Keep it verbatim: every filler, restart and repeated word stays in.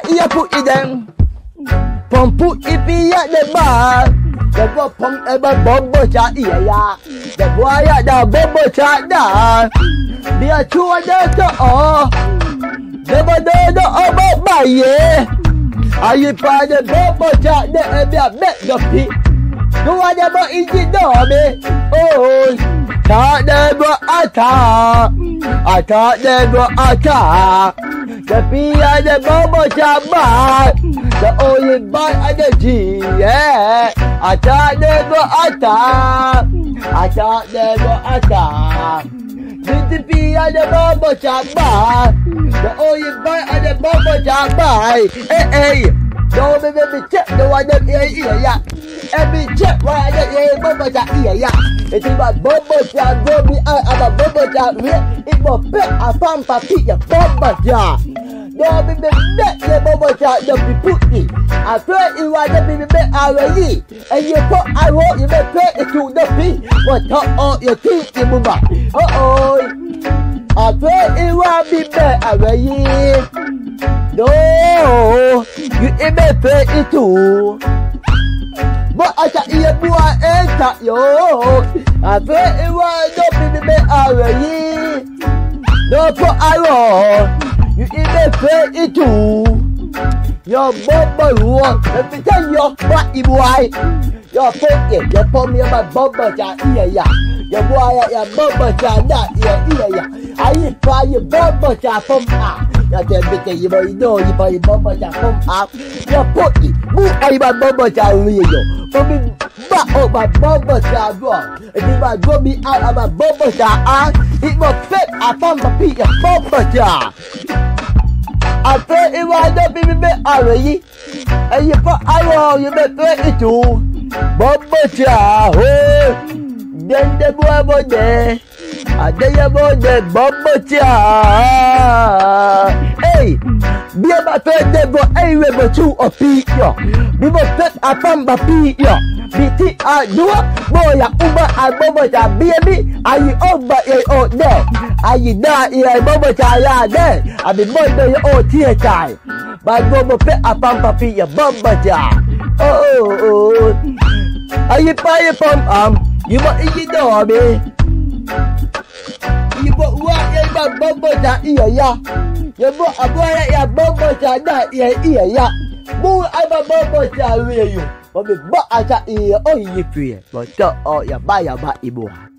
iya put idem. Pom put ipi ya de ba. The boy pom eba bobo cha iya ya. The boy ya da bobo cha da. Dia chua de to o. The boy de do o bo ba ye. Ayi pa de bobo cha de e bia bet do pi. Do wa de bo iji do be. Oh. Ta de bo ata. Ata de bo ata. The pia de bobo cha ba. The only boy at the G, yeah. I thought they go atta. I thought they go atta. The P at the bubble chop by. The only boy at the bubble chop by. Hey, hey. Don't be me check the one that ear, yeah. Every check why I get a bubble chop ear, yeah. It's about bubble chop, go be out of a bubble chop. It will pet a farm for your bubble chop. Don't be bet the bubble chop, don't be put it. I pray you want to be bet already. And you put I want you may pray it to the feet. What talk all your teeth in Mumbai. Uh oh. I pray you want to be bet already. No, you may pray it too. But I can't hear boy enter yo. I pray you want to be bet already. No put I want. You even pray it too. Your bubble walk. Let me tell you what you boy. Your pocket. You put me on my bubble chat here, yeah. Your boy at your bubble chat that here, here, yeah. I try your bubble chat from up. You tell me that you know you buy your bubble chat from up. Your pocket. Move out my bubble chat real. For me back up my bubble chat bro. If you want to me out of my bubble chat, it must fit. I found my feet your bubble chat. I pray it was not be me already. And you put I you may pray it too. Bubble cha, oh. Then the boy about there. And then about the bubble cha. Hey, be about to the boy, I will two or P. Be must put a pamba P. B T I do boy, ya Uber and bubble cha, baby. Are you over here out there? Are you there? Yeah, bubble cha, yeah, there. I be more than your old tear time. But bubble pet a pampa pee, your bubble cha. Oh, oh, oh. Are you paying pump? Um, you want to eat the hobby? You want what? You want bubble cha, yeah, yeah. You want a boy at your bubble cha, that, yeah, yeah, yeah. Boy, I'm a bubble cha, really. But the butt at your ear, oh, you free. But oh, you buy a bat, you boy.